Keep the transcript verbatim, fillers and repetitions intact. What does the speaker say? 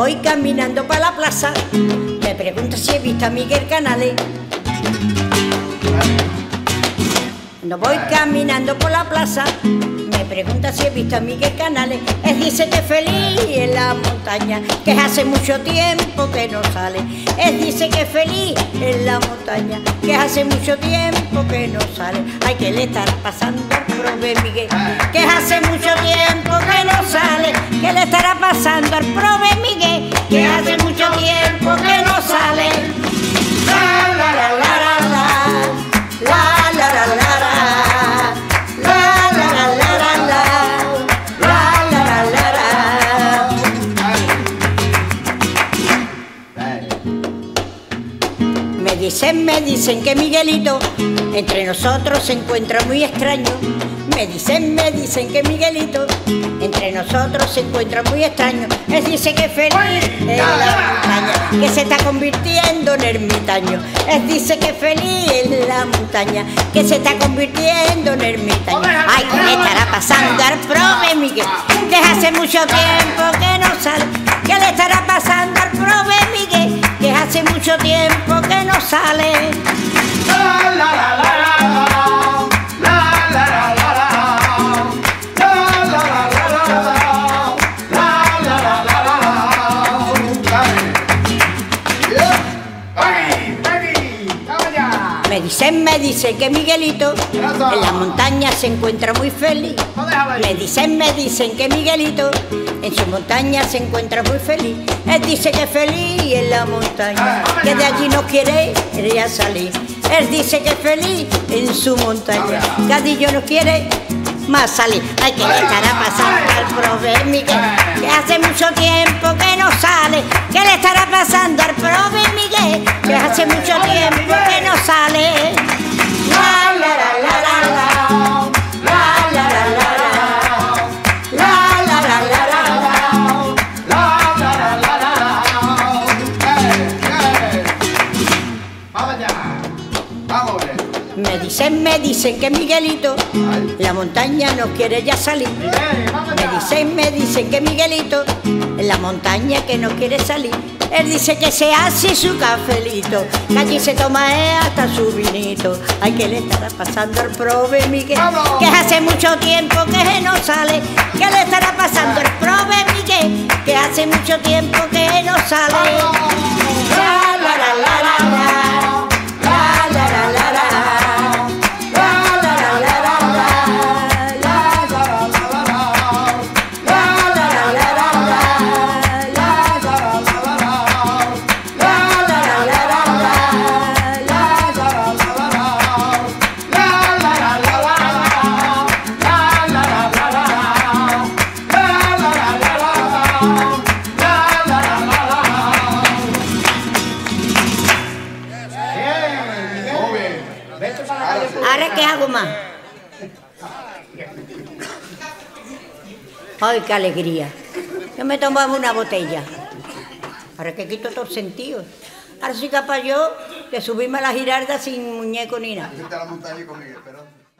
voy caminando para la plaza, me pregunta si he visto a Miguel Canales. Cuando voy caminando por la plaza, me pregunta si he visto a Miguel Canales. Él dice que feliz en la montaña, que hace mucho tiempo que no sale. Él dice que feliz en la montaña, que hace mucho tiempo que no sale. Ay, que le estará pasando al prove Miguel, que hace mucho tiempo que no sale. Que le estará pasando al prove Miguel, que hace mucho tiempo que no sale. La la la la la la, la la la la la. Me dicen, me dicen que Miguelito entre nosotros se encuentra muy extraño. Me dicen, me dicen que Miguelito entre nosotros se encuentra muy extraño. Él dice que es feliz en la montaña, que se está convirtiendo en ermitaño. Él dice que es feliz en la montaña, que se está convirtiendo en ermitaño. Ay, ¿qué le estará pasando al prove Miguel, que hace mucho tiempo que no sale? ¿Qué le estará pasando al prove Miguel, que hace mucho tiempo que no sale? La la la la la, la la la la la. Me dicen, me dicen que Miguelito en la montaña se encuentra muy feliz. Me dicen, me dicen que Miguelito en su montaña se encuentra muy feliz. Él dice que es feliz en la montaña, que de allí no quiere ya salir. Él dice que es feliz en su montaña, que allí no quiere más salir. Ay, que le estará pasando al prove Miguel, que hace mucho tiempo que no sale. ¿Qué le estará pasando al prove Miguel, que hace mucho tiempo que no sale? La la la la la la, la la la la la, la la la la la, la la la la. Vamos allá, vamos a ver. Me dicen, me dicen que Miguelito la montaña no quiere ya salir. Me dicen, me dicen que Miguelito en la montaña que no quiere salir. Él dice que se hace su cafelito, que allí se toma hasta su vinito. Ay, que le estará pasando al prove Miguel, que hace mucho tiempo que no sale. ¿Qué le estará pasando al prove Miguel, que hace mucho tiempo que no sale? La la la la la la, la la la la la. ¿Ahora qué hago más? ¡Ay, qué alegría! Yo me tomaba una botella. Ahora que quito todo el sentido. Ahora soy capaz yo de subirme a la girarda sin muñeco ni nada.